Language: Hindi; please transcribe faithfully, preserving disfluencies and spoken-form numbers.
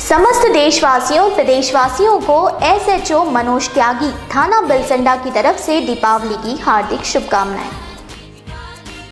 समस्त देशवासियों प्रदेशवासियों को S H O Manoj Tyagi थाना बिलसंडा की तरफ से दीपावली की हार्दिक शुभकामनाएं।